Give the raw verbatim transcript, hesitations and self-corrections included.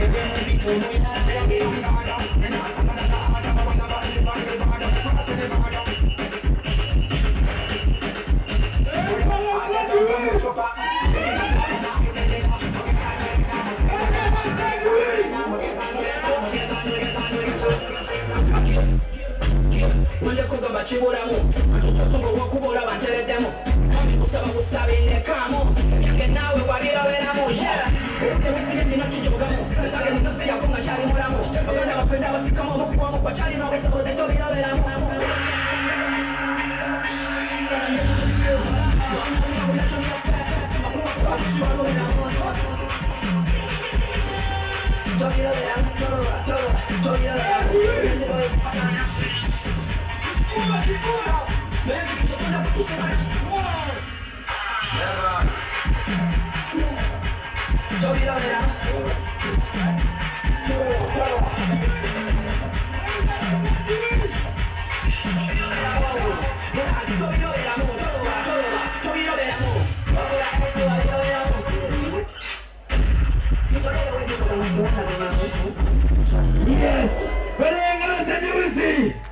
Chiburamo, sono wakubola banteredemo. Usaba gusabe nekamo. Yange nawe wabira weramo. Yeah. Ute wizigende na kijogamo. Sage ni nasi yako ngachari muramo. Baganda bapenda basikamo mukwamo kwa chari no wesa boze to bira weramo. Tobira weramo, tobira, tobira, tobira weramo. Yes! Ready, Eddy Wizzy!